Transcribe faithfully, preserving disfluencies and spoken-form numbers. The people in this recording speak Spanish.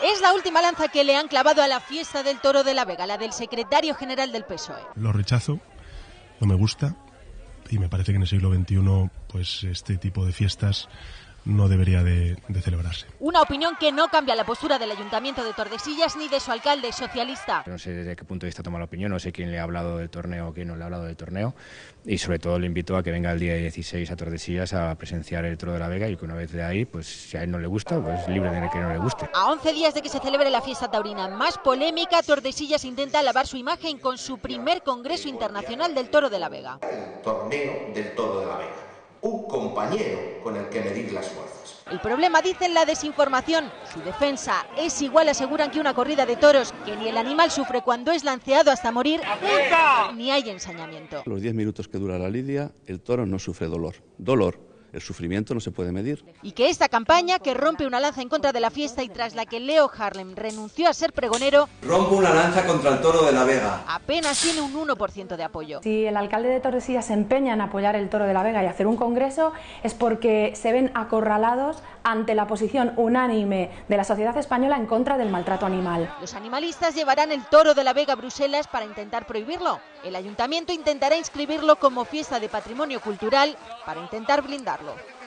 Es la última lanza que le han clavado a la fiesta del Toro de la Vega, la del secretario general del P S O E. Lo rechazo, no me gusta y me parece que en el siglo veintiuno pues este tipo de fiestas no debería de, de celebrarse. Una opinión que no cambia la postura del Ayuntamiento de Tordesillas ni de su alcalde socialista. No sé desde qué punto de vista toma la opinión, no sé quién le ha hablado del torneo o quién no le ha hablado del torneo y sobre todo le invito a que venga el día dieciséis a Tordesillas a presenciar el Toro de la Vega y que una vez de ahí, pues si a él no le gusta, pues libre de que no le guste. A once días de que se celebre la fiesta taurina más polémica, Tordesillas intenta lavar su imagen con su primer Congreso Internacional del Toro de la Vega. El torneo del Toro de la Vega. Un compañero con el que medir las fuerzas. El problema, dicen, la desinformación. Su defensa es igual, aseguran, que una corrida de toros, que ni el animal sufre cuando es lanceado hasta morir, ni hay ensañamiento. Los diez minutos que dura la lidia, el toro no sufre dolor. Dolor. El sufrimiento no se puede medir. Y que esta campaña, que rompe una lanza en contra de la fiesta y tras la que Leo Harlem renunció a ser pregonero, rompo una lanza contra el Toro de la Vega, apenas tiene un uno por ciento de apoyo. Si el alcalde de Tordesillas se empeña en apoyar el Toro de la Vega y hacer un congreso, es porque se ven acorralados ante la posición unánime de la sociedad española en contra del maltrato animal. Los animalistas llevarán el Toro de la Vega a Bruselas para intentar prohibirlo. El ayuntamiento intentará inscribirlo como fiesta de patrimonio cultural para intentar blindarlo.